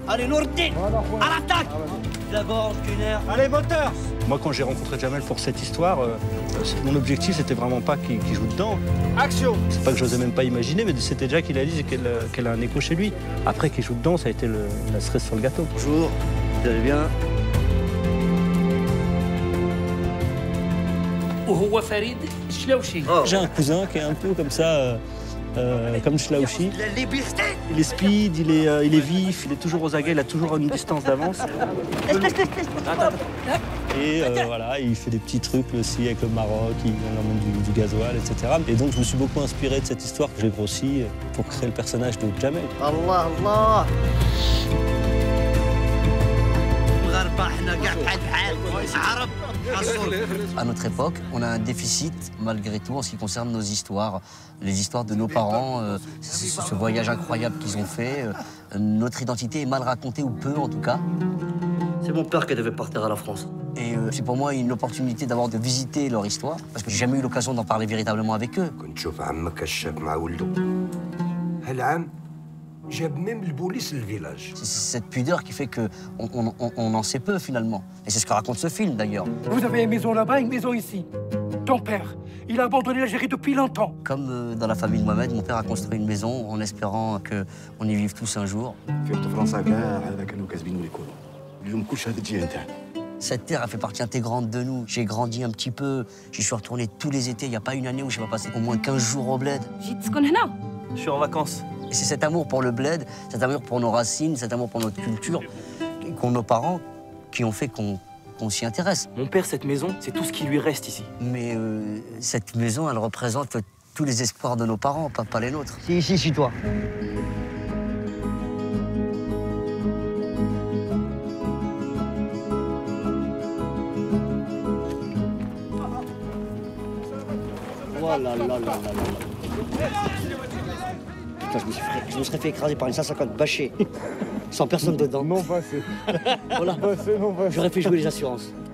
Allez, Nourdine, à l'attaque. D'abord, Gunner. Allez, moteur. Moi, quand j'ai rencontré Jamel pour cette histoire, mon objectif, c'était vraiment pas qu'il joue dedans. Action. C'est pas que j'osais même pas imaginer, mais c'était déjà qu'il a dit qu'elle a un écho chez lui. Après qu'il joue dedans, ça a été la cerise sur le gâteau. Bonjour, vous allez bien? J'ai un cousin qui est un peu comme ça, comme Schlauchi. Il est speed, il est vif, il est toujours aux aguets, il a toujours une distance d'avance. Et voilà, il fait des petits trucs aussi avec le Maroc, il emmène du gasoil, etc. Et donc je me suis beaucoup inspiré de cette histoire que j'ai grossie pour créer le personnage de Jamel. Allah, Allah. À notre époque, on a un déficit, malgré tout, en ce qui concerne nos histoires. Les histoires de nos parents, ce voyage incroyable qu'ils ont fait. Notre identité est mal racontée, ou peu en tout cas. C'est mon père qui devait partir à la France. Et c'est pour moi une opportunité d'avoir de visiter leur histoire, parce que j'ai jamais eu l'occasion d'en parler véritablement avec eux. C'est cette pudeur qui fait qu'on en sait peu finalement. Et c'est ce que raconte ce film d'ailleurs. Vous avez une maison là-bas, une maison ici. Ton père, il a abandonné l'Algérie depuis longtemps. Comme dans la famille de Mohamed, mon père a construit une maison en espérant qu'on y vive tous un jour. Cette terre a fait partie intégrante de nous. J'ai grandi un petit peu, j'y suis retourné tous les étés. Il n'y a pas une année où je n'ai pas passé au moins 15 jours au bled. Je suis en vacances. Et c'est cet amour pour le bled, cet amour pour nos racines, cet amour pour notre culture, qu'ont nos parents, qui ont fait qu'on s'y intéresse. Mon père, cette maison, c'est tout ce qui lui reste ici. Mais cette maison, elle représente tous les espoirs de nos parents, pas les nôtres. C'est ici, chez toi. Voilà, là, là, là, là. Putain, je me serais fait écraser par une 150 bâchée, sans personne dedans. Non passé. Voilà. Passé, non passé. J'aurais fait jouer les assurances.